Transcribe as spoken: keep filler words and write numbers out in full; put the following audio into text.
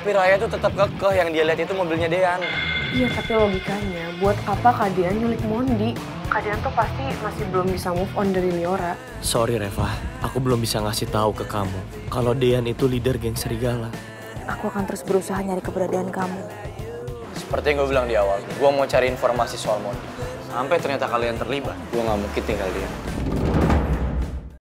Tapi Raya tuh tetap kekeh yang dia lihat itu mobilnya Dean. Iya, tapi logikanya buat apa Kak Dean nyulik Mondi? Kak Dean tuh pasti masih belum bisa move on dari Liora. Sorry Reva, aku belum bisa ngasih tahu ke kamu kalau Dean itu leader geng serigala. Aku akan terus berusaha nyari keberadaan kamu. Seperti yang gue bilang di awal, gue mau cari informasi soal Mondi. Sampai ternyata kalian terlibat, gue gak mungkin tinggal diam.